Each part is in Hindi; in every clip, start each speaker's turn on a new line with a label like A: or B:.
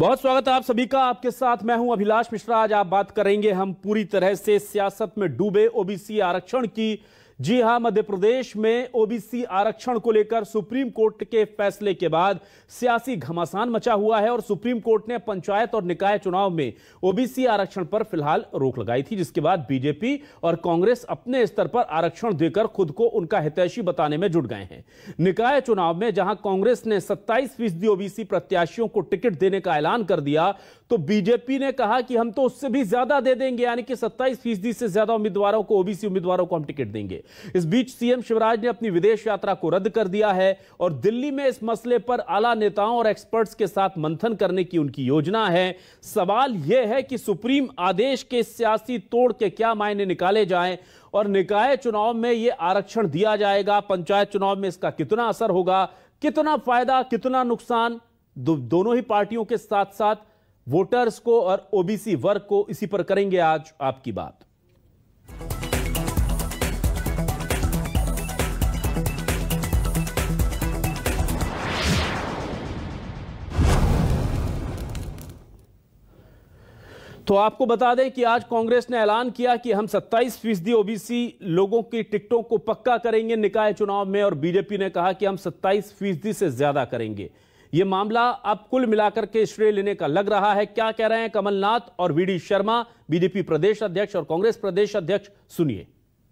A: बहुत स्वागत है आप सभी का। आपके साथ मैं हूं अभिलाष मिश्रा। आज आप बात करेंगे हम पूरी तरह से सियासत में डूबे ओबीसी आरक्षण की। जी हां, मध्य प्रदेश में ओबीसी आरक्षण को लेकर सुप्रीम कोर्ट के फैसले के बाद सियासी घमासान मचा हुआ है और सुप्रीम कोर्ट ने पंचायत और निकाय चुनाव में ओबीसी आरक्षण पर फिलहाल रोक लगाई थी, जिसके बाद बीजेपी और कांग्रेस अपने स्तर पर आरक्षण देकर खुद को उनका हितैषी बताने में जुट गए हैं। निकाय चुनाव में जहां कांग्रेस ने 27% ओबीसी प्रत्याशियों को टिकट देने का ऐलान कर दिया, तो बीजेपी ने कहा कि हम तो उससे भी ज्यादा दे देंगे, यानी कि 27% से ज्यादा उम्मीदवारों को, ओबीसी उम्मीदवारों को हम टिकट देंगे। इस बीच सीएम शिवराज ने अपनी विदेश यात्रा को रद्द कर दिया है और दिल्ली में इस मसले पर आला नेताओं और एक्सपर्ट्स के साथ मंथन करने की उनकी योजना है। सवाल यह है कि सुप्रीम आदेश के सियासी तोड़ के क्या मायने निकाले जाएं और निकाय चुनाव में यह आरक्षण दिया जाएगा, पंचायत चुनाव में इसका कितना असर होगा, कितना फायदा कितना नुकसान, दोनों ही पार्टियों के साथ साथ वोटर्स को और ओबीसी वर्ग को, इसी पर करेंगे आज आपकी बात। तो आपको बता दें कि आज कांग्रेस ने ऐलान किया कि हम 27% ओबीसी लोगों की टिकटों को पक्का करेंगे निकाय चुनाव में, और बीजेपी ने कहा कि हम 27% से ज्यादा करेंगे। यह मामला अब कुल मिलाकर के श्रेय लेने का लग रहा है। क्या कह रहे हैं कमलनाथ और वीडी शर्मा, बीजेपी प्रदेश अध्यक्ष और कांग्रेस प्रदेश अध्यक्ष, सुनिए।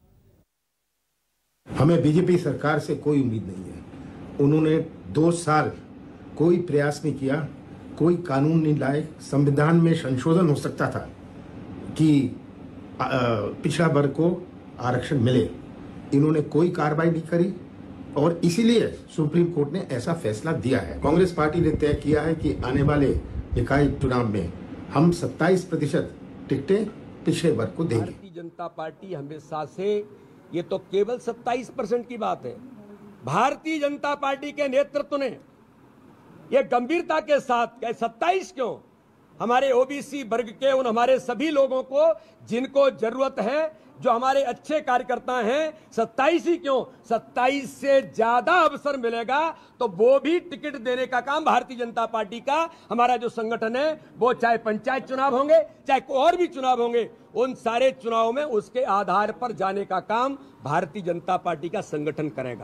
B: हमें बीजेपी सरकार से कोई उम्मीद नहीं है। उन्होंने 2 साल कोई प्रयास नहीं किया, कोई कानून नहीं लाए। संविधान में संशोधन हो सकता था कि पिछड़ा वर्ग को आरक्षण मिले, इन्होंने कोई कार्रवाई नहीं करी और इसीलिए सुप्रीम कोर्ट ने ऐसा फैसला दिया है। कांग्रेस पार्टी ने तय किया है कि आने वाले निकाय चुनाव में हम 27% टिकटें पिछड़े वर्ग को देंगे।
C: भारतीय जनता पार्टी हमेशा से, ये तो केवल 27% की बात है, भारतीय जनता पार्टी के नेतृत्व ने ये गंभीरता के साथ 27 क्यों, हमारे ओबीसी वर्ग के उन हमारे सभी लोगों को जिनको जरूरत है, जो हमारे अच्छे कार्यकर्ता हैं, 27 ही क्यों, 27 से ज्यादा अवसर मिलेगा तो वो भी टिकट देने का काम भारतीय जनता पार्टी का, हमारा जो संगठन है, वो चाहे पंचायत चुनाव होंगे चाहे कोई और भी चुनाव होंगे, उन सारे चुनाव में उसके आधार पर जाने का काम भारतीय जनता पार्टी का संगठन करेगा।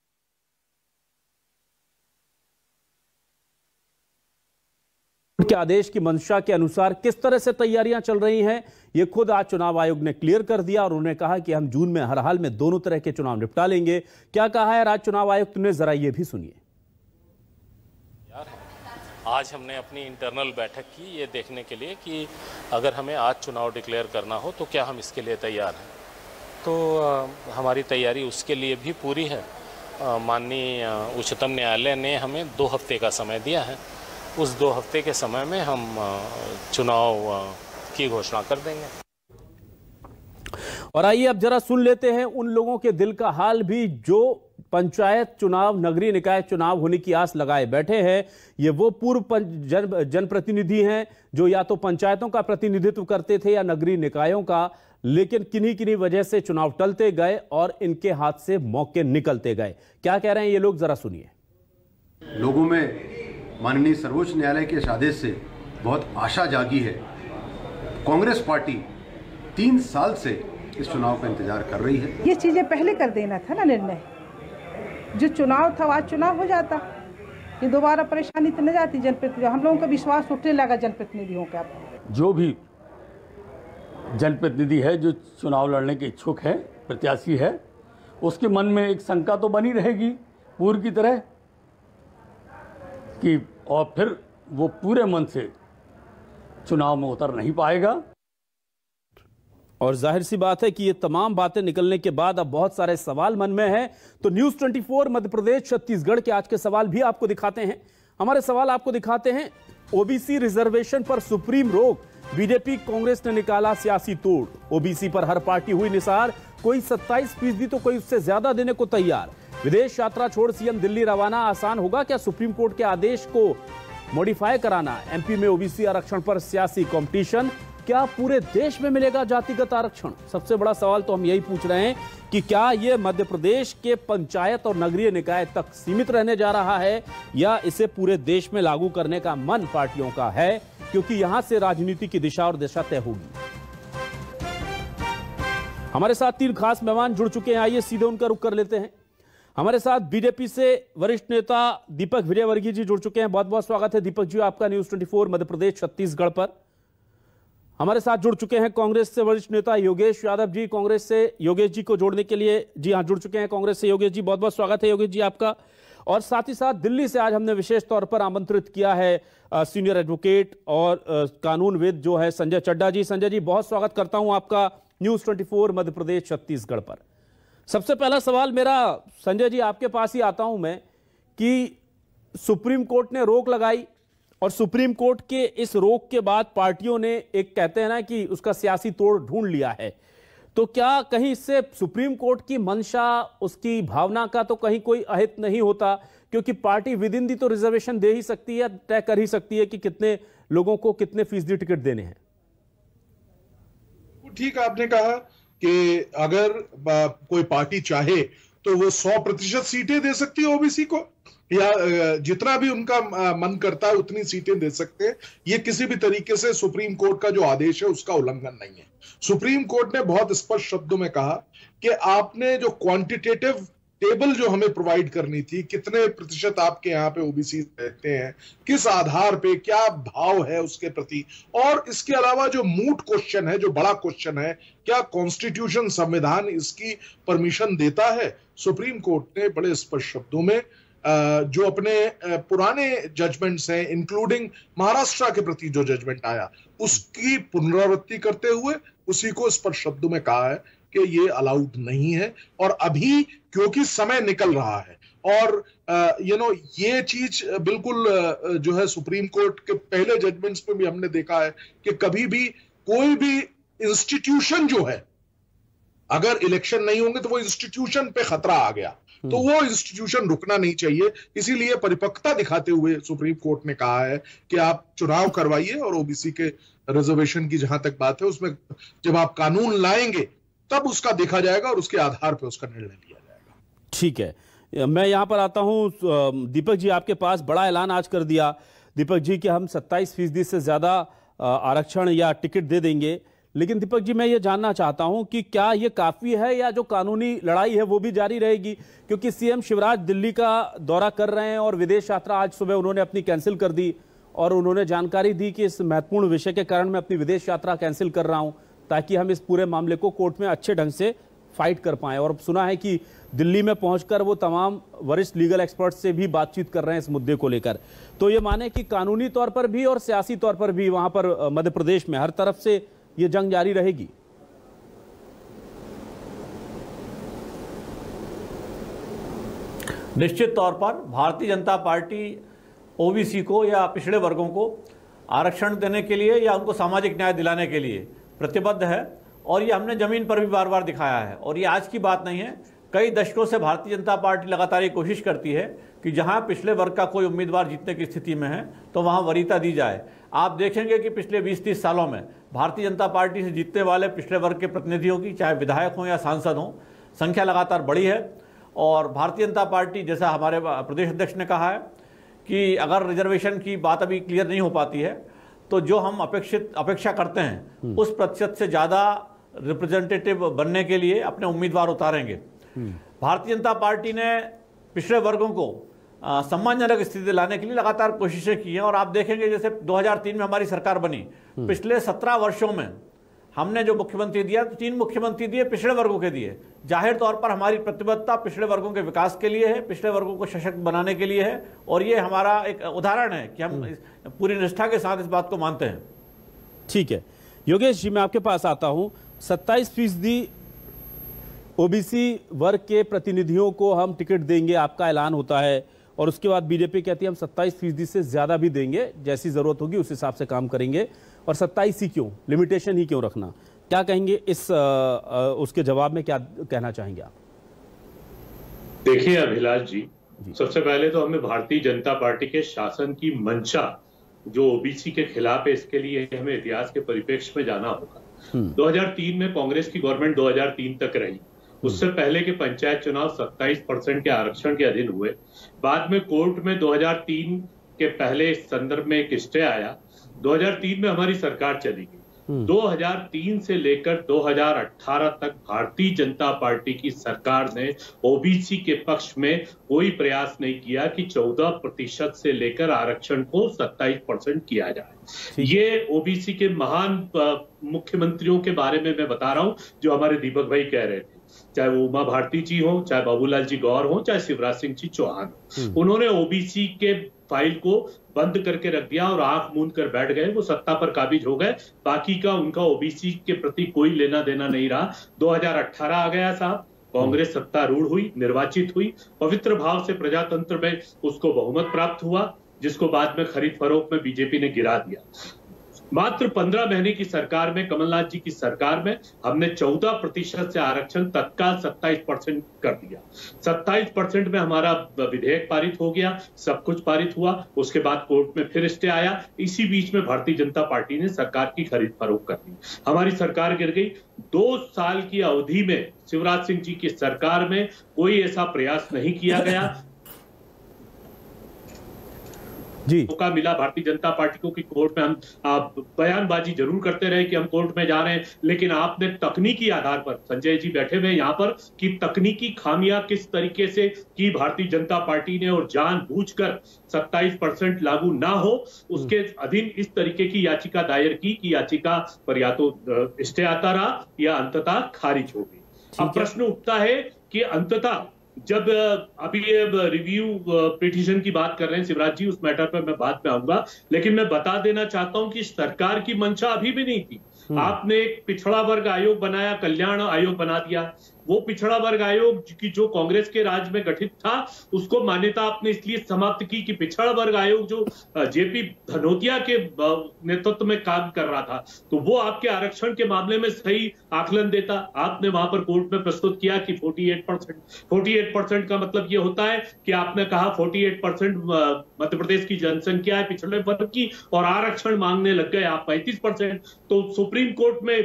A: के आदेश की मंशा के अनुसार किस तरह से तैयारियां चल रही हैं, यह खुद आज चुनाव आयोग ने क्लियर कर दिया और उन्होंने कहा कि हम जून में हर हाल में दोनों तरह के चुनाव निपटा लेंगे। क्या कहा है राज्य चुनाव आयुक्त ने, जरा ये भी सुनिए।
D: आज हमने अपनी इंटरनल बैठक की ये देखने के लिए कि अगर हमें आज चुनाव डिक्लेयर करना हो तो क्या हम इसके लिए तैयार हैं। तो हमारी तैयारी उसके लिए भी पूरी है। माननीय उच्चतम न्यायालय ने हमें 2 हफ्ते का समय दिया है। उस 2 हफ्ते के समय में हम चुनाव की घोषणा कर देंगे।
A: और आइए अब जरा सुन लेते हैं उन लोगों के दिल का हाल भी जो पंचायत चुनाव, नगरीय निकाय चुनाव होने की आस लगाए बैठे हैं। ये वो पूर्व जनप्रतिनिधि हैं जो या तो पंचायतों का प्रतिनिधित्व करते थे या नगरीय निकायों का, लेकिन किन्हीं वजह से चुनाव टलते गए और इनके हाथ से मौके निकलते गए। क्या कह रहे हैं ये लोग, जरा सुनिए।
E: लोगों में माननीय सर्वोच्च न्यायालय के इस आदेश से बहुत आशा जागी है। कांग्रेस पार्टी 3 साल से इस चुनाव का इंतजार कर रही है।
F: ये चीजें पहले कर देना था ना निर्णय, जो चुनाव था आज चुनाव हो जाता, ये दोबारा परेशानी तो न जाती जनप्रतिनिधियों। हम लोगों का विश्वास उठने लगा जनप्रतिनिधियों का।
G: जो भी जनप्रतिनिधि है जो चुनाव लड़ने के इच्छुक है, प्रत्याशी है, उसके मन में एक शंका तो बनी रहेगी पूर्व की तरह कि, और फिर वो पूरे मन से चुनाव में उतर नहीं पाएगा।
A: और जाहिर सी बात है कि ये तमाम बातें निकलने के बाद अब बहुत सारे सवाल मन में हैं। तो न्यूज़ 24 मध्य प्रदेश छत्तीसगढ़ के आज के सवाल भी आपको दिखाते हैं। हमारे सवाल आपको दिखाते हैं। ओबीसी रिजर्वेशन पर सुप्रीम रोक, बीजेपी कांग्रेस ने निकाला सियासी तोड़। ओबीसी पर हर पार्टी हुई निसार, कोई 27% तो कोई उससे ज्यादा देने को तैयार। विदेश यात्रा छोड़ सीएम दिल्ली रवाना, आसान होगा क्या सुप्रीम कोर्ट के आदेश को मॉडिफाई कराना। एमपी में ओबीसी आरक्षण पर सियासी कंपटीशन। क्या पूरे देश में मिलेगा जातिगत आरक्षण? सबसे बड़ा सवाल तो हम यही पूछ रहे हैं कि क्या यह मध्य प्रदेश के पंचायत और नगरीय निकाय तक सीमित रहने जा रहा है या इसे पूरे देश में लागू करने का मन पार्टियों का है, क्योंकि यहां से राजनीति की दिशा और दिशा तय होगी। हमारे साथ 3 खास मेहमान जुड़ चुके हैं, आइए सीधे उनका रुख कर लेते हैं। हमारे साथ बीजेपी से वरिष्ठ नेता दीपक विजयवर्गीय जी जुड़ चुके हैं। बहुत बहुत स्वागत है दीपक जी आपका न्यूज 24 मध्य प्रदेश छत्तीसगढ़ पर। हमारे साथ जुड़ चुके हैं कांग्रेस से वरिष्ठ नेता योगेश यादव जी। कांग्रेस से योगेश जी को जोड़ने के लिए जी हाँ जुड़ चुके हैं कांग्रेस से योगेश जी। बहुत बहुत स्वागत है योगेश जी आपका। और साथ ही साथ दिल्ली से आज हमने विशेष तौर पर आमंत्रित किया है सीनियर एडवोकेट और कानूनविद जो है संजय चड्ढा जी। संजय जी बहुत स्वागत करता हूं आपका न्यूज 24 मध्य प्रदेश छत्तीसगढ़ पर। सबसे पहला सवाल मेरा संजय जी आपके पास ही आता हूं मैं कि सुप्रीम कोर्ट ने रोक लगाई और सुप्रीम कोर्ट के इस रोक के बाद पार्टियों ने एक कहते हैं ना कि उसका सियासी तोड़ ढूंढ लिया है, तो क्या कहीं इससे सुप्रीम कोर्ट की मंशा उसकी भावना का तो कहीं कोई अहित नहीं होता? क्योंकि पार्टी विद इन दी तो रिजर्वेशन दे ही सकती है, तय कर ही सकती है कि कितने लोगों को कितने फीसदी टिकट देने हैं।
H: ठीक आपने कहा कि अगर कोई पार्टी चाहे तो वो 100% सीटें दे सकती है ओबीसी को, या जितना भी उनका मन करता है उतनी सीटें दे सकते हैं। ये किसी भी तरीके से सुप्रीम कोर्ट का जो आदेश है उसका उल्लंघन नहीं है। सुप्रीम कोर्ट ने बहुत स्पष्ट शब्दों में कहा कि आपने जो क्वांटिटेटिव टेबल जो हमें प्रोवाइड करनी थी, कितने प्रतिशत आपके यहाँ पे ओबीसी रहते हैं, किस आधार पे, क्या भाव है उसके प्रति, और इसके अलावा जो मूट क्वेश्चन है, जो बड़ा क्वेश्चन है, क्या कॉन्स्टिट्यूशन संविधान इसकी परमिशन देता है। सुप्रीम कोर्ट ने बड़े स्पष्ट शब्दों में जो अपने पुराने जजमेंट्स हैं, इंक्लूडिंग महाराष्ट्र के प्रति जो जजमेंट आया, उसकी पुनरावृत्ति करते हुए उसी को स्पष्ट शब्दों में कहा है कि ये अलाउड नहीं है। और अभी क्योंकि समय निकल रहा है और ये चीज बिल्कुल जो है सुप्रीम कोर्ट के पहले जजमेंट्स में भी हमने देखा है कि कभी भी कोई भी इंस्टीट्यूशन जो है, अगर इलेक्शन नहीं होंगे तो वो इंस्टीट्यूशन पे खतरा आ गया तो वो इंस्टीट्यूशन रुकना नहीं चाहिए। इसीलिए परिपक्वता दिखाते हुए सुप्रीम कोर्ट ने कहा है कि आप चुनाव करवाइए और ओबीसी के रिजर्वेशन की जहां तक बात है उसमें जब आप कानून लाएंगे तब उसका देखा जाएगा और उसके आधार पर उसका निर्णय लिया जाएगा।
A: ठीक है, मैं यहां पर आता हूं दीपक जी आपके पास। बड़ा ऐलान आज कर दिया दीपक जी कि हम 27% से ज्यादा आरक्षण या टिकट दे देंगे, लेकिन दीपक जी मैं ये जानना चाहता हूं कि क्या ये काफी है या जो कानूनी लड़ाई है वो भी जारी रहेगी? क्योंकि सीएम शिवराज दिल्ली का दौरा कर रहे हैं और विदेश यात्रा आज सुबह उन्होंने अपनी कैंसिल कर दी और उन्होंने जानकारी दी कि इस महत्वपूर्ण विषय के कारण मैं अपनी विदेश यात्रा कैंसिल कर रहा हूं ताकि हम इस पूरे मामले को कोर्ट में अच्छे ढंग से फाइट कर पाएं। और सुना है कि दिल्ली में पहुंचकर वो तमाम वरिष्ठ लीगल एक्सपर्ट से भी बातचीत कर रहे हैं इस मुद्दे को लेकर। तो ये माने कि कानूनी तौर पर भी और सियासी तौर पर भी वहां पर मध्य प्रदेश में हर तरफ से ये जंग जारी रहेगी।
G: निश्चित तौर पर भारतीय जनता पार्टी ओबीसी को या पिछड़े वर्गों को आरक्षण देने के लिए या उनको सामाजिक न्याय दिलाने के लिए प्रतिबद्ध है और ये हमने जमीन पर भी बार बार दिखाया है। और ये आज की बात नहीं है, कई दशकों से भारतीय जनता पार्टी लगातार ये कोशिश करती है कि जहां पिछले वर्ग का कोई उम्मीदवार जीतने की स्थिति में है तो वहां वरीयता दी जाए। आप देखेंगे कि पिछले 20-30 सालों में भारतीय जनता पार्टी से जीतने वाले पिछले वर्ग के प्रतिनिधियों की, चाहे विधायक हों या सांसद हों, संख्या लगातार बढ़ी है। और भारतीय जनता पार्टी, जैसा हमारे प्रदेश अध्यक्ष ने कहा है कि अगर रिजर्वेशन की बात अभी क्लियर नहीं हो पाती है तो जो हम अपेक्षा करते हैं उस प्रतिशत से ज़्यादा रिप्रेजेंटेटिव बनने के लिए अपने उम्मीदवार उतारेंगे। भारतीय जनता पार्टी ने पिछड़े वर्गों को सम्मानजनक स्थिति लाने के लिए लगातार कोशिशें की हैं। और आप देखेंगे जैसे 2003 में हमारी सरकार बनी, पिछले 17 वर्षों में हमने जो मुख्यमंत्री दिया तो 3 मुख्यमंत्री दिए पिछड़े वर्गों के दिए। जाहिर तौर पर हमारी प्रतिबद्धता पिछड़े वर्गों के विकास के लिए है, पिछड़े वर्गों को सशक्त बनाने के लिए है और ये हमारा एक उदाहरण है कि हम पूरी निष्ठा के साथ इस बात को मानते हैं।
A: ठीक है योगेश जी, मैं आपके पास आता हूं। 27% ओबीसी वर्ग के प्रतिनिधियों को हम टिकट देंगे, आपका ऐलान होता है और उसके बाद बीजेपी कहती है हम 27% से ज्यादा भी देंगे, जैसी जरूरत होगी उस हिसाब से काम करेंगे। और 27 ही क्यों, लिमिटेशन ही क्यों रखना? क्या कहेंगे इस उसके जवाब में क्या कहना चाहेंगे आप?
I: देखिए अभिलाष जी, सबसे पहले तो हमें भारतीय जनता पार्टी के शासन की मंशा जो ओबीसी के खिलाफ है, इसके लिए हमें इतिहास के परिप्रेक्ष्य में जाना होगा। 2003 में कांग्रेस की गवर्नमेंट 2003 तक रही। उससे पहले के पंचायत चुनाव 27% के आरक्षण के अधीन हुए। बाद में कोर्ट में 2003 के पहले इस संदर्भ में एक स्टे आया। 2003 में हमारी सरकार चली गई। 2003 से लेकर 2018 तक भारतीय जनता पार्टी की सरकार ने ओबीसी के पक्ष में कोई प्रयास नहीं किया कि 14% से लेकर आरक्षण को 27% किया जाए। ये ओबीसी के महान मुख्यमंत्रियों के बारे में मैं बता रहा हूं, जो हमारे दीपक भाई कह रहे थे, चाहे वो उमा भारती जी हो, चाहे बाबूलाल जी गौर हो, चाहे शिवराज सिंह जी चौहान। उन्होंने ओबीसी के फाइल को बंद करके रख दिया और आंख मूंद कर बैठ गए। वो सत्ता पर काबिज हो गए, बाकी का उनका ओबीसी के प्रति कोई लेना देना नहीं रहा। 2018 आ गया साहब, कांग्रेस सत्तारूढ़ हुई, निर्वाचित हुई, पवित्र भाव से प्रजातंत्र में उसको बहुमत प्राप्त हुआ, जिसको बाद में खरीद फरोख्त में बीजेपी ने गिरा दिया। मात्र 15 महीने की सरकार में, कमलनाथ जी की सरकार में, हमने 14% से आरक्षण तत्काल 27% कर दिया। 27% में हमारा विधेयक पारित हो गया, सब कुछ पारित हुआ। उसके बाद कोर्ट में फिर स्टे आया। इसी बीच में भारतीय जनता पार्टी ने सरकार की खरीद फरोख्त कर दी, हमारी सरकार गिर गई। 2 साल की अवधि में शिवराज सिंह जी की सरकार में कोई ऐसा प्रयास नहीं किया गया
A: जी।
I: मौका मिला भारतीय जनता पार्टी को कि कोर्ट में हम बयानबाजी जरूर करते रहे कि हम कोर्ट में जा रहे हैं, लेकिन आपने तकनीकी आधार पर, संजय जी बैठे हुए यहाँ पर, कि तकनीकी खामियां किस तरीके से की भारतीय जनता पार्टी ने, और जानबूझकर 27% लागू ना हो उसके अधीन इस तरीके की याचिका दायर की कि याचिका पर या तो स्टे आता रहा या अंततः खारिज हो गई। अब प्रश्न उठता है कि अंततः जब अभी ये रिव्यू पिटीशन की बात कर रहे हैं शिवराज जी, उस मैटर पर मैं बाद में आऊंगा, लेकिन मैं बता देना चाहता हूं कि सरकार की मंशा अभी भी नहीं थी। आपने एक पिछड़ा वर्ग आयोग बनाया, कल्याण आयोग बना दिया। वो पिछड़ा वर्ग आयोग की जो कांग्रेस के राज में गठित था, उसको मान्यता आपने इसलिए समाप्त की कि पिछड़ा वर्ग आयोग जो जेपी धनोतिया के नेतृत्व में काम कर रहा था, तो वो आपके आरक्षण के मामले में सही आकलन देता। आपने वहां पर कोर्ट में प्रस्तुत किया कि 48% का मतलब ये होता है कि आपने कहा 48% मध्य प्रदेश की जनसंख्या है पिछड़े वर्ग की, और आरक्षण मांगने लग गए आप 35%। तो सुप्रीम कोर्ट में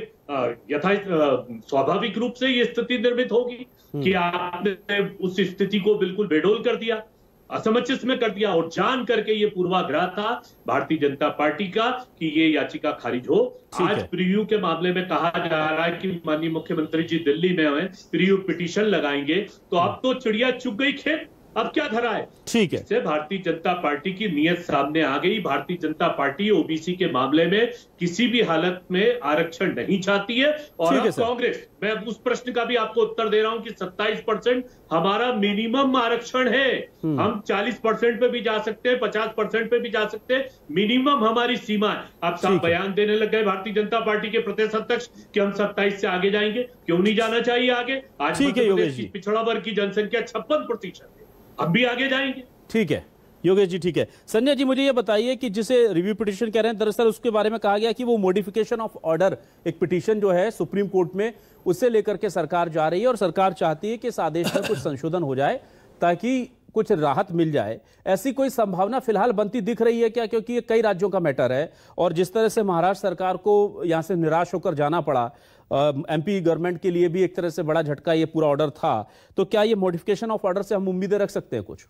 I: स्वाभाविक रूप से ये स्थिति निर्मित होगी कि आपने उस स्थिति को बिल्कुल बेडोल कर दिया, असमंजस में कर दिया, और जान करके ये पूर्वाग्रह था भारतीय जनता पार्टी का कि ये याचिका खारिज हो। आज प्रीव्यू के मामले में कहा जा रहा है कि माननीय मुख्यमंत्री जी दिल्ली में हैं, प्रीव्यू पिटीशन लगाएंगे, तो अब तो चिड़िया चुग गई खेत, अब क्या धरा है? ठीक है, से भारतीय जनता पार्टी की नीयत सामने आ गई। भारतीय जनता पार्टी ओबीसी के मामले में किसी भी हालत में आरक्षण नहीं चाहती है। और अब कांग्रेस, मैं उस प्रश्न का भी आपको उत्तर दे रहा हूं कि 27% हमारा मिनिमम आरक्षण है। हम 40% पे भी जा सकते हैं, 50% पे भी जा सकते हैं, मिनिमम हमारी सीमा है। आप साफ बयान देने लग गए भारतीय जनता पार्टी के प्रदेश अध्यक्ष कि हम 27 से आगे जाएंगे। क्यों नहीं जाना चाहिए आगे? आज मध्य प्रदेश की पिछड़ा वर्ग की जनसंख्या 56% है, अब भी आगे जाएंगे। ठीक है योगेश जी, ठीक है। संजय जी, मुझे ये बताइए कि जिसे रिव्यू पिटीशन कह रहे हैं, दरअसल उसके बारे में कहा गया कि वो मॉडिफिकेशन ऑफ ऑर्डर, एक पिटीशन जो है सुप्रीम कोर्ट में, उससे लेकर के सरकार जा रही है और सरकार चाहती है कि इस आदेश में कुछ संशोधन हो जाए ताकि कुछ राहत मिल जाए। ऐसी कोई संभावना फिलहाल बनती दिख रही है क्या? क्योंकि ये कई राज्यों का मैटर है और जिस तरह से महाराष्ट्र सरकार को यहां से निराश होकर जाना पड़ा, एमपी गवर्नमेंट के लिए भी एक तरह से बड़ा झटका ये पूरा ऑर्डर था, तो क्या ये मॉडिफिकेशन ऑफ ऑर्डर से हम उम्मीदें रख सकते हैं कुछ?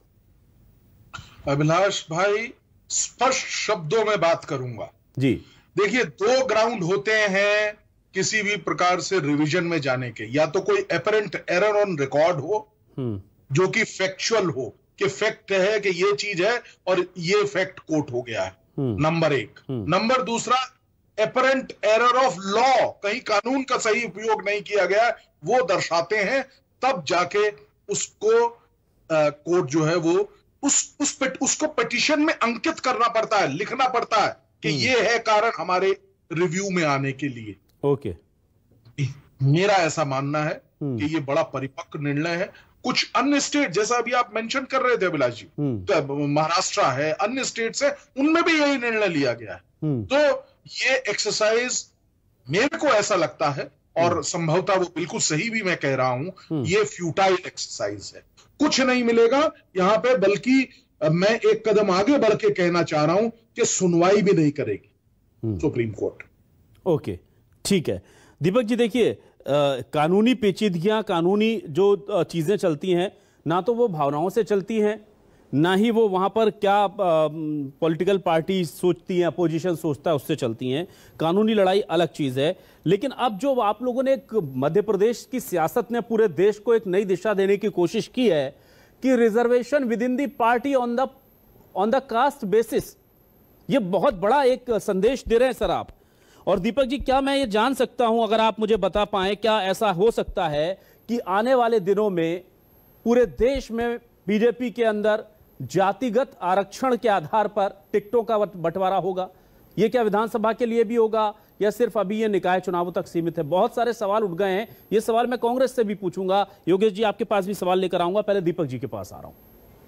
H: अभिलाष भाई, स्पष्ट शब्दों में बात करूंगा जी। देखिए, 2 ग्राउंड होते हैं किसी भी प्रकार से रिवीजन में जाने के। या तो कोई एपरेंट एरर ऑन रिकॉर्ड हो जो कि फैक्चुअल हो, कि फैक्ट है कि ये चीज है और ये फैक्ट कोट हो गया है, नंबर 1। नंबर दूसरा, एपरेंट एरर ऑफ लॉ, कहीं कानून का सही उपयोग नहीं किया गया, वो दर्शाते हैं, तब जाके उसको कोर्ट जो है वो उसको पिटीशन में अंकित करना पड़ता है, लिखना पड़ता है कि ये है कारण हमारे रिव्यू में आने के लिए। ओके, मेरा ऐसा मानना है कि ये बड़ा परिपक्व निर्णय है। कुछ अन्य स्टेट, जैसा अभी आप मेंशन कर रहे थे अभिलाष जी, तो महाराष्ट्र है, अन्य स्टेट्स है, उनमें भी यही निर्णय लिया गया है। तो ये एक्सरसाइज मेरे को ऐसा लगता है, और संभवतः वो बिल्कुल सही भी मैं कह रहा हूं, ये फ्यूटाइल एक्सरसाइज है। कुछ नहीं मिलेगा यहां पे, बल्कि मैं एक कदम आगे बढ़ के कहना चाह रहा हूं कि सुनवाई भी नहीं करेगी सुप्रीम कोर्ट।
A: ओके, ठीक है दीपक जी। देखिए, कानूनी पेचीदगियां, कानूनी जो चीजें चलती हैं, ना तो वो भावनाओं से चलती हैं, ना ही वो वहां पर क्या पॉलिटिकल पार्टी सोचती हैं, अपोजिशन सोचता है उससे चलती हैं। कानूनी लड़ाई अलग चीज है। लेकिन अब जो आप लोगों ने एक मध्य प्रदेश की सियासत ने पूरे देश को एक नई दिशा देने की कोशिश की है कि reservation within the party on the caste basis, ये बहुत बड़ा एक संदेश दे रहे हैं सर आप। और दीपक जी, क्या मैं ये जान सकता हूं, अगर आप मुझे बता पाएं, क्या ऐसा हो सकता है कि आने वाले दिनों में पूरे देश में बीजेपी के अंदर जातिगत आरक्षण के आधार पर टिकटों का बंटवारा होगा? ये क्या विधानसभा के लिए भी होगा या सिर्फ अभी ये निकाय चुनावों तक सीमित है? बहुत सारे सवाल उठ गए हैं। ये सवाल मैं कांग्रेस से भी पूछूंगा। योगेश जी, आपके पास भी सवाल लेकर आऊंगा, पहले दीपक जी के पास आ रहा हूं।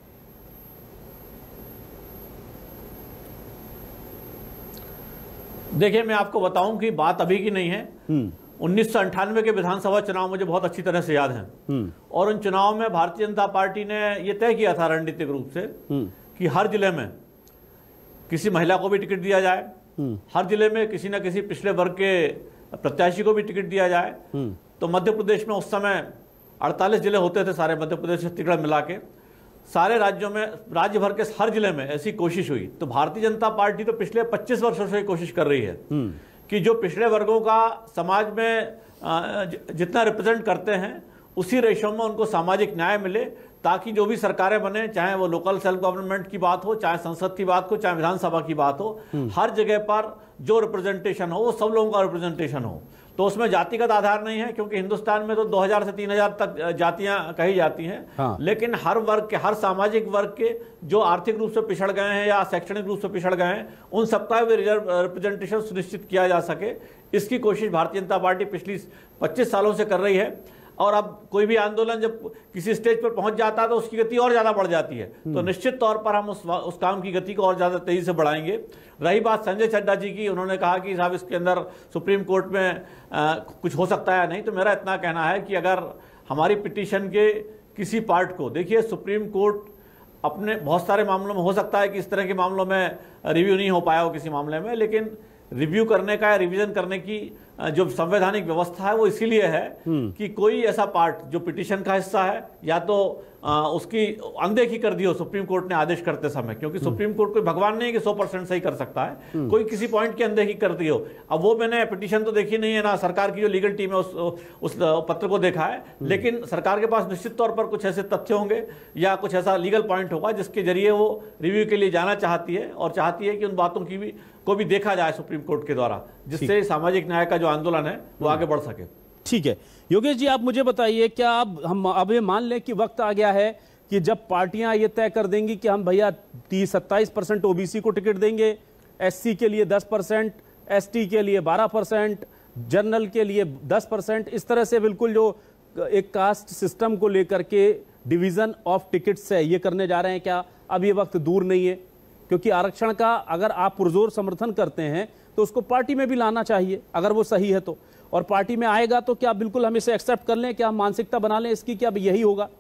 G: देखिए, मैं आपको बताऊं कि बात अभी की नहीं है। 1998 के विधानसभा चुनाव मुझे बहुत अच्छी तरह से याद हैं। और उन चुनाव में भारतीय जनता पार्टी ने यह तय किया था रणनीतिक रूप से कि हर जिले में किसी महिला को भी टिकट दिया जाए, हर जिले में किसी न किसी पिछड़े वर्ग के प्रत्याशी को भी टिकट दिया जाए। तो मध्य प्रदेश में उस समय 48 जिले होते थे, सारे मध्य प्रदेश छत्तीसगढ़ मिला के, सारे राज्यों में, राज्य भर के हर जिले में ऐसी कोशिश हुई। तो भारतीय जनता पार्टी तो पिछले 25 वर्षों से कोशिश कर रही है कि जो पिछड़े वर्गों का समाज में जितना रिप्रेजेंट करते हैं, उसी रेशो में उनको सामाजिक न्याय मिले, ताकि जो भी सरकारें बने, चाहे वो लोकल सेल्फ गवर्नमेंट की बात हो, चाहे संसद की बात हो, चाहे विधानसभा की बात हो, हर जगह पर जो रिप्रेजेंटेशन हो वो सब लोगों का रिप्रेजेंटेशन हो। तो उसमें जातिगत आधार नहीं है, क्योंकि हिंदुस्तान में तो 2000 से 3000 तक जातियां कही जाती हैं। हाँ। लेकिन हर वर्ग के, हर सामाजिक वर्ग के जो आर्थिक रूप से पिछड़ गए हैं या शैक्षणिक रूप से पिछड़ गए हैं, उन सबका भी रिप्रेजेंटेशन सुनिश्चित किया जा सके, इसकी कोशिश भारतीय जनता पार्टी पिछली 25 सालों से कर रही है। और अब कोई भी आंदोलन जब किसी स्टेज पर पहुंच जाता है तो उसकी गति और ज्यादा बढ़ जाती है। तो निश्चित तौर पर हम उस काम की गति को और ज्यादा तेजी से बढ़ाएंगे। रही बात संजय चड्ढा जी की, उन्होंने कहा कि साहब इसके अंदर सुप्रीम कोर्ट में कुछ हो सकता है या नहीं, तो मेरा इतना कहना है कि अगर हमारी पिटीशन के किसी पार्ट को, देखिए सुप्रीम कोर्ट अपने बहुत सारे मामलों में, हो सकता है कि इस तरह के मामलों में रिव्यू नहीं हो पाया हो किसी मामले में, लेकिन रिव्यू करने का या रिवीजन करने की जो संवैधानिक व्यवस्था है वो इसीलिए है कि कोई ऐसा पार्ट जो पिटीशन का हिस्सा है या तो उसकी अनदेखी कर दी हो सुप्रीम कोर्ट ने आदेश करते समय, क्योंकि सुप्रीम कोर्ट कोई भगवान नहीं कि 100% सही कर सकता है, कोई किसी पॉइंट की अनदेखी कर दी हो। अब वो मैंने पिटीशन तो देखी नहीं है, ना सरकार की जो लीगल टीम है उस पत्र को देखा है, लेकिन सरकार के पास निश्चित तौर पर कुछ ऐसे तथ्य होंगे या कुछ ऐसा लीगल पॉइंट होगा जिसके जरिए वो रिव्यू के लिए जाना चाहती है और चाहती है कि उन बातों की को भी देखा जाए सुप्रीम कोर्ट के द्वारा, जिससे सामाजिक न्याय का जो आंदोलन है वो आगे बढ़ सके।
A: ठीक है योगेश जी, आप मुझे बताइए, क्या अब ये मान लें कि वक्त आ गया है कि जब पार्टियां ये तय कर देंगी कि हम भैया 27% ओबीसी को टिकट देंगे, एससी के लिए 10%, एसटी के लिए 12%, जनरल के लिए 10%, इस तरह से बिल्कुल जो एक कास्ट सिस्टम को लेकर के डिवीजन ऑफ टिकट्स है ये करने जा रहे हैं? क्या अब ये वक्त दूर नहीं है? क्योंकि आरक्षण का अगर आप पुरजोर समर्थन करते हैं तो उसको पार्टी में भी लाना चाहिए, अगर वो सही है तो। और पार्टी में आएगा तो क्या बिल्कुल हम इसे एक्सेप्ट कर लें, क्या हम मानसिकता बना लें इसकी, क्या यही होगा?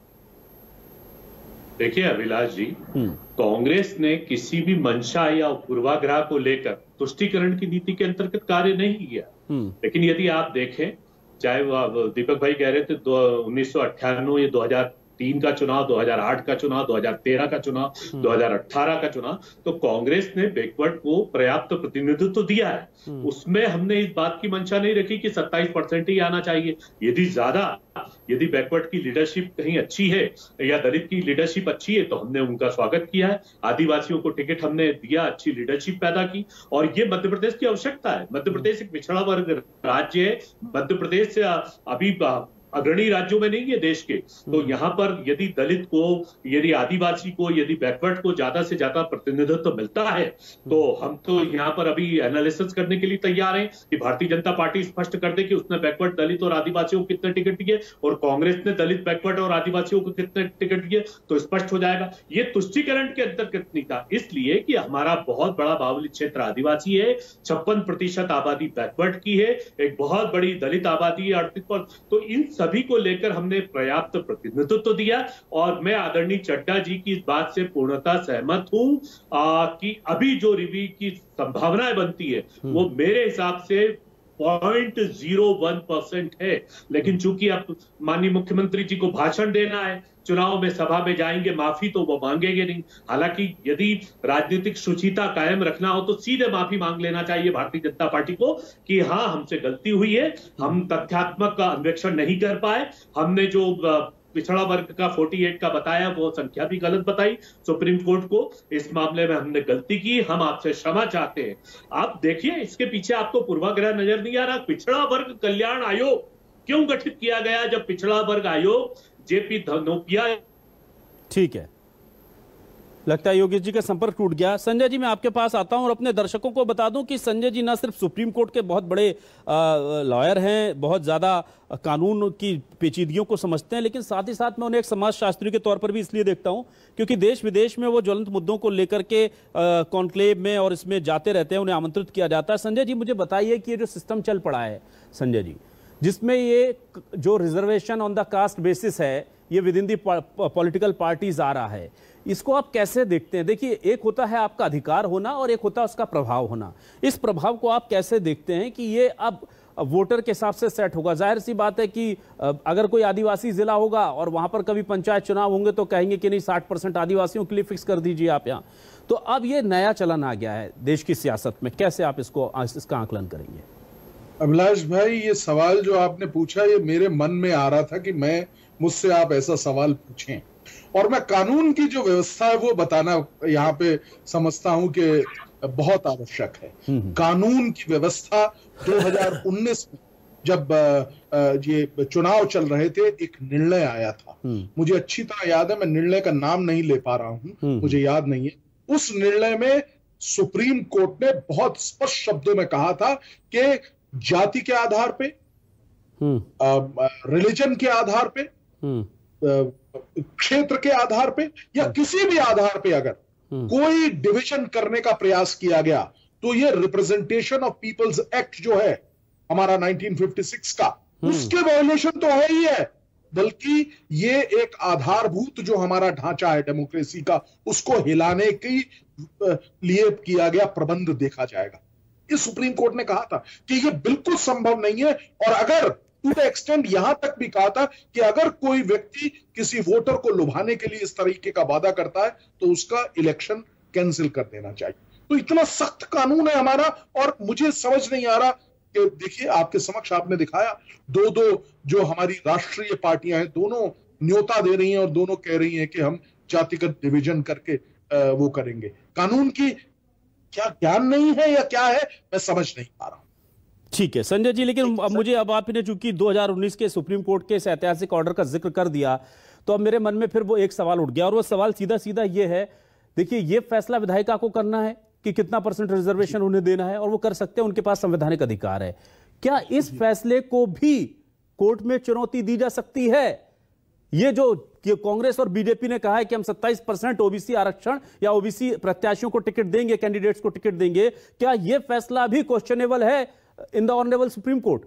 I: देखिए अभिलाष जी, कांग्रेस ने किसी भी मंशा या पूर्वाग्रह को लेकर तुष्टीकरण की नीति के अंतर्गत कार्य नहीं किया। लेकिन यदि आप देखें, चाहे वो दीपक भाई कह रहे थे 1998 या 2003 का चुनाव, 2008 का चुनाव, 2013 का चुनाव, 2018 का चुनाव, तो कांग्रेस ने बैकवर्ड को पर्याप्त प्रतिनिधित्व तो दिया है। उसमें हमने इस बात की मंशा नहीं रखी कि 27% ही आना चाहिए। यदि बैकवर्ड की लीडरशिप कहीं अच्छी है या दलित की लीडरशिप अच्छी है तो हमने उनका स्वागत किया है। आदिवासियों को टिकट हमने दिया, अच्छी लीडरशिप पैदा की, और ये मध्य प्रदेश की आवश्यकता है। मध्य प्रदेश एक पिछड़ा वर्ग राज्य है। मध्य प्रदेश से अभी अग्रणी राज्यों में नहीं है देश के। तो यहाँ पर यदि दलित को, यदि आदिवासी को, यदि बैकवर्ड को ज्यादा से ज्यादा प्रतिनिधित्व मिलता है तो हम तो यहाँ पर अभी एनालिसिस करने के लिए तैयार हैं कि भारतीय जनता पार्टी स्पष्ट कर दे कि उसने बैकवर्ड, दलित और आदिवासियों को कितने टिकट दिए और कांग्रेस ने दलित, बैकवर्ड और आदिवासियों को कितने टिकट दिए, तो स्पष्ट हो जाएगा। ये तुष्टीकरण के अंतर्गत नहीं था, इसलिए कि हमारा बहुत बड़ा बाहुल्य क्षेत्र आदिवासी है, 56% आबादी बैकवर्ड की है, एक बहुत बड़ी दलित आबादी है 38%। तो इन सभी को लेकर हमने पर्याप्त प्रतिनिधित्व दिया। और मैं आदरणीय चड्डा जी की इस बात से पूर्णतः सहमत हूं कि अभी जो रिव्यू की संभावनाएं बनती है वो मेरे हिसाब से 0.01% है। लेकिन चूंकि अब माननीय मुख्यमंत्री जी को भाषण देना है, चुनाव में सभा में जाएंगे, माफी तो वो मांगेंगे नहीं। हालांकि यदि राजनीतिक शुचिता कायम रखना हो तो सीधे माफी मांग लेना चाहिए भारतीय जनता पार्टी को कि हाँ, हमसे गलती हुई है, हम तथ्यात्मक का अन्वेषण नहीं कर पाए, हमने जो पिछड़ा वर्ग का 48 का बताया वो संख्या भी गलत बताई सुप्रीम कोर्ट को, इस मामले में हमने गलती की, हम आपसे क्षमा चाहते हैं। आप देखिए, इसके पीछे आपको पूर्वाग्रह नजर नहीं आ रहा? पिछड़ा वर्ग कल्याण आयोग क्यों गठित किया गया? जब पिछड़ा वर्ग आयोग जेपी धनोपिया।
A: ठीक है, लगता है योगेश जी का संपर्क टूट गया। संजय जी, मैं आपके पास आता हूं और अपने दर्शकों को बता दूं कि संजय जी न सिर्फ सुप्रीम कोर्ट के बहुत बड़े लॉयर हैं, बहुत ज्यादा कानून की पेचीदगियों को समझते हैं, लेकिन साथ ही साथ मैं उन्हें एक समाजशास्त्री के तौर पर भी इसलिए देखता हूं क्योंकि देश विदेश में वो ज्वलंत मुद्दों को लेकर के कॉन्क्लेव में और इसमें जाते रहते हैं, उन्हें आमंत्रित किया जाता है। संजय जी, मुझे बताइए कि ये जो सिस्टम चल पड़ा है संजय जी, जिसमें ये जो reservation on the caste basis है, ये within the political parties आ रहा है, इसको आप कैसे देखते हैं? देखिए, एक होता है आपका अधिकार होना और एक होता है उसका प्रभाव होना। इस प्रभाव को आप कैसे देखते हैं कि ये अब वोटर के हिसाब से सेट होगा? जाहिर सी बात है कि अगर कोई आदिवासी जिला होगा और वहां पर कभी पंचायत चुनाव होंगे तो कहेंगे कि नहीं, 60% आदिवासियों के लिए फिक्स कर दीजिए आप यहाँ। तो अब ये नया चलन आ गया है देश की सियासत में, कैसे आप इसका आकलन करेंगे?
H: अभिलाष भाई, ये सवाल जो आपने पूछा ये मेरे मन में आ रहा था कि मुझसे आप ऐसा सवाल पूछें, और मैं कानून की जो व्यवस्था है वो बताना यहाँ पे समझता हूं कि बहुत आवश्यक है। कानून की व्यवस्था 2019 में जब ये चुनाव चल रहे थे, एक निर्णय आया था, मुझे अच्छी तरह याद है, मैं निर्णय का नाम नहीं ले पा रहा हूं, मुझे याद नहीं है। उस निर्णय में सुप्रीम कोर्ट ने बहुत स्पष्ट शब्दों में कहा था कि जाति के आधार पे, रिलीजन के आधार पे, क्षेत्र के आधार पे या किसी भी आधार पे अगर कोई डिवीजन करने का प्रयास किया गया तो ये रिप्रेजेंटेशन ऑफ पीपल्स एक्ट जो है हमारा 1956 का, उसके वायोलेशन तो है ही है, बल्कि ये एक आधारभूत जो हमारा ढांचा है डेमोक्रेसी का, उसको हिलाने के लिए किया गया प्रबंध देखा जाएगा। इस सुप्रीम कोर्ट ने कहा था कि ये बिल्कुल संभव नहीं है, और अगर टू द एक्सटेंट यहां तक भी कहा था कि अगर कोई व्यक्ति किसी वोटर को लुभाने के लिए इस तरीके का वादा करता है तो उसका इलेक्शन कैंसिल कर देना चाहिए। तो इतना सख्त कानून है हमारा, और मुझे समझ नहीं आ रहा कि देखिए, आपके समक्ष आपने दिखाया दो जो हमारी राष्ट्रीय पार्टियां हैं, दोनों न्योता दे रही हैं और दोनों कह रही हैं कि हम जातिगत डिवीजन करके वो करेंगे। कानून की क्या ज्ञान नहीं है या क्या है, मैं समझ नहीं पा रहा।
A: ठीक है संजय जी, लेकिन अब मुझे, अब आपने चूंकि 2019 के सुप्रीम कोर्ट के इस ऐतिहासिक ऑर्डर का जिक्र कर दिया, तो अब मेरे मन में फिर वो एक सवाल उठ गया, और वो सवाल सीधा सीधा ये है, देखिए, ये फैसला विधायिका को करना है कि कितना % रिजर्वेशन उन्हें देना है, और वो कर सकते हैं, उनके पास संवैधानिक अधिकार है। क्या इस फैसले को भी कोर्ट में चुनौती दी जा सकती है? ये जो कांग्रेस और बीजेपी ने कहा है कि हम 27% ओबीसी आरक्षण या ओबीसी प्रत्याशियों को टिकट देंगे, कैंडिडेट्स को टिकट देंगे, क्या यह फैसला भी क्वेश्चनेबल है in the honourable supreme court?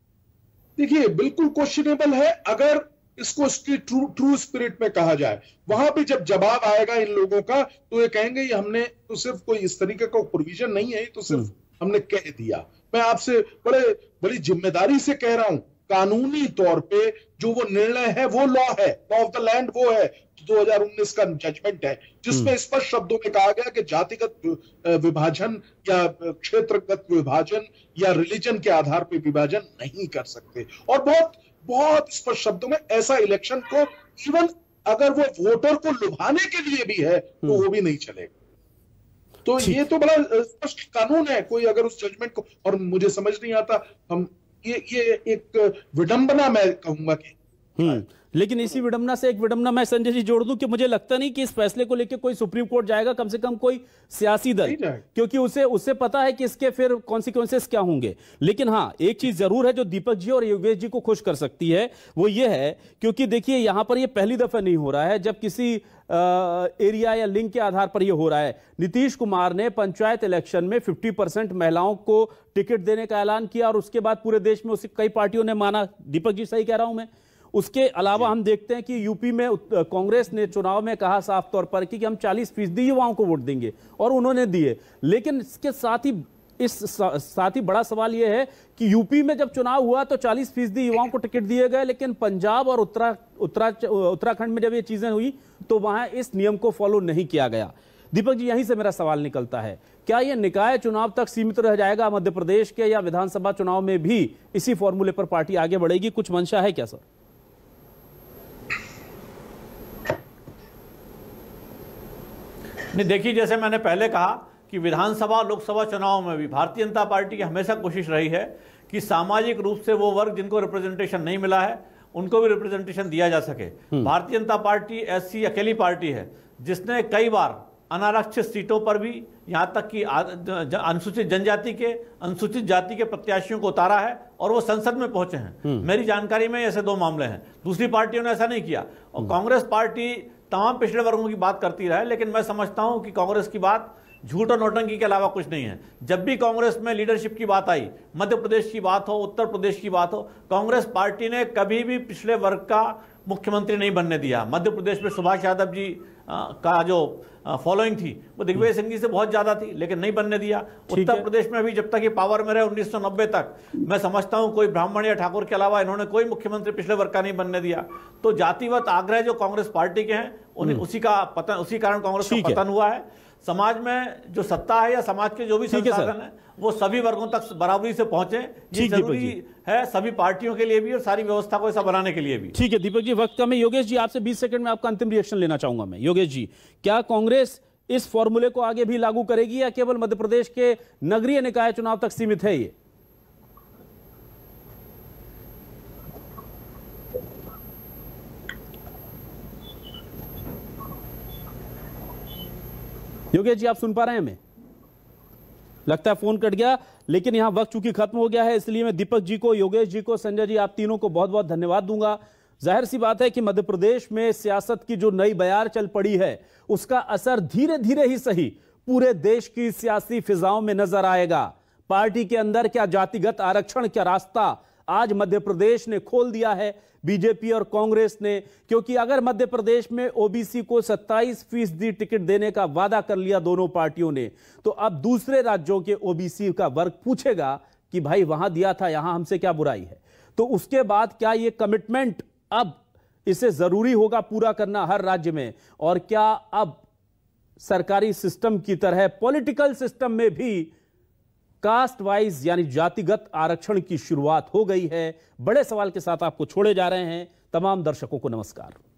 H: देखिए, बिल्कुल क्वेश्चनेबल है अगर इसको इसकी ट्रू स्पिरिट में कहा जाए। वहां पे जब जवाब आएगा इन लोगों का तो ये कहेंगे ये हमने तो सिर्फ कोई इस तरीके का प्रोविजन नहीं है, तो सिर्फ हमने कह दिया। मैं आपसे बड़ी जिम्मेदारी से कह रहा हूं, कानूनी तौर पे जो वो निर्णय है वो लॉ है, लॉ ऑफ द लैंड वो है, 2019 का जजमेंट है, जिसमें स्पष्ट शब्दों में कहा गया कि जातिगत विभाजन या क्षेत्रगत विभाजन या रिलीजन के आधार पर विभाजन नहीं कर सकते, और बहुत स्पष्ट शब्दों में ऐसा इलेक्शन को इवन अगर वो वोटर को लुभाने के लिए भी है तो वो भी नहीं चलेगा। तो ये तो बड़ा स्पष्ट कानून है। कोई अगर उस जजमेंट को, और मुझे समझ नहीं आता, हम ये एक विडंबना मैं कहूंगा कि
A: लेकिन इसी विडंबना से एक विडंबना मैं संजय जी जोड़ दूं कि मुझे लगता नहीं कि इस फैसले को लेकर कोई सुप्रीम कोर्ट जाएगा, कम से कम कोई सियासी दल, क्योंकि उसे पता है कि इसके फिर कॉन्सिक्वेंसेस क्या होंगे। लेकिन हां, एक चीज जरूर है जो दीपक जी और योगेश जी को खुश कर सकती है, वो ये है क्योंकि देखिए यहां पर ये पहली दफा नहीं हो रहा है जब किसी एरिया या लिंक के आधार पर यह हो रहा है। नीतीश कुमार ने पंचायत इलेक्शन में 50% महिलाओं को टिकट देने का ऐलान किया और उसके बाद पूरे देश में उसे कई पार्टियों ने माना। दीपक जी सही कह रहा हूं मैं? उसके अलावा हम देखते हैं कि यूपी में कांग्रेस ने चुनाव में कहा साफ तौर पर कि हम 40% युवाओं को वोट देंगे और उन्होंने दिए। लेकिन इसके साथ ही बड़ा सवाल यह है कि यूपी में जब चुनाव हुआ तो 40% युवाओं को टिकट दिए गए, लेकिन पंजाब और उत्तराखंड में जब ये चीजें हुई तो वहां इस नियम को फॉलो नहीं किया गया। दीपक जी, यहीं से मेरा सवाल निकलता है, क्या यह निकाय चुनाव तक सीमित रह जाएगा मध्य प्रदेश के, या विधानसभा चुनाव में भी इसी फॉर्मूले पर पार्टी आगे बढ़ेगी? कुछ मंशा है क्या सर?
G: नहीं, देखिए, जैसे मैंने पहले कहा कि विधानसभा लोकसभा चुनाव में भी भारतीय जनता पार्टी की हमेशा कोशिश रही है कि सामाजिक रूप से वो वर्ग जिनको रिप्रेजेंटेशन नहीं मिला है उनको भी रिप्रेजेंटेशन दिया जा सके। भारतीय जनता पार्टी ऐसी अकेली पार्टी है जिसने कई बार अनारक्षित सीटों पर भी, यहां तक कि अनुसूचित जनजाति के, अनुसूचित जाति के प्रत्याशियों को उतारा है और वो संसद में पहुंचे हैं। मेरी जानकारी में ऐसे 2 मामले हैं। दूसरी पार्टियों ने ऐसा नहीं किया। और कांग्रेस पार्टी तमाम पिछड़े वर्गों की बात करती रहे, लेकिन मैं समझता हूं कि कांग्रेस की बात झूठ और नौटंकी के अलावा कुछ नहीं है। जब भी कांग्रेस में लीडरशिप की बात आई, मध्य प्रदेश की बात हो, उत्तर प्रदेश की बात हो, कांग्रेस पार्टी ने कभी भी पिछड़े वर्ग का मुख्यमंत्री नहीं बनने दिया। मध्य प्रदेश में सुभाष यादव जी का जो फॉलोइंग थी वो दिग्विजय सिंह जी से बहुत ज्यादा थी, लेकिन नहीं बनने दिया। उत्तर प्रदेश में भी जब तक ये पावर में रहे 1990 तक, मैं समझता हूं कोई ब्राह्मण या ठाकुर के अलावा इन्होंने कोई मुख्यमंत्री पिछले वर्ग का नहीं बनने दिया। तो जातिगत आग्रह जो कांग्रेस पार्टी के हैं उसी कारण कांग्रेस का पतन हुआ है। समाज में जो सत्ता है या समाज के जो भी संसाधन है वो सभी वर्गों तक बराबरी से पहुंचे, ये जरूरी है सभी पार्टियों के लिए भी और सारी व्यवस्था को ऐसा बनाने के लिए भी।
A: ठीक है दीपक जी, वक्त कम है। योगेश जी, आपसे 20 सेकंड में आपका अंतिम रिएक्शन लेना चाहूंगा मैं। योगेश जी, क्या कांग्रेस इस फॉर्मूले को आगे भी लागू करेगी या केवल मध्य प्रदेश के नगरीय निकाय चुनाव तक सीमित है ये? योगेश जी, आप सुन पा रहे हैं हमें? लगता है फोन कट गया, लेकिन यहां वक्त चूंकि खत्म हो गया है, इसलिए मैं दीपक जी को, योगेश जी को, संजय जी, आप तीनों को बहुत बहुत धन्यवाद दूंगा। जाहिर सी बात है कि मध्य प्रदेश में सियासत की जो नई बयार चल पड़ी है उसका असर धीरे धीरे ही सही पूरे देश की सियासी फिजाओं में नजर आएगा। पार्टी के अंदर क्या जातिगत आरक्षण का रास्ता आज मध्य प्रदेश ने खोल दिया है, बीजेपी और कांग्रेस ने, क्योंकि अगर मध्य प्रदेश में ओबीसी को 27% टिकट देने का वादा कर लिया दोनों पार्टियों ने, तो अब दूसरे राज्यों के ओबीसी का वर्ग पूछेगा कि भाई वहां दिया था, यहां हमसे क्या बुराई है। तो उसके बाद क्या ये कमिटमेंट अब इसे जरूरी होगा पूरा करना हर राज्य में, और क्या अब सरकारी सिस्टम की तरह पॉलिटिकल सिस्टम में भी कास्ट वाइज यानी जातिगत आरक्षण की शुरुआत हो गई है? बड़े सवाल के साथ आपको छोड़े जा रहे हैं। तमाम दर्शकों को नमस्कार।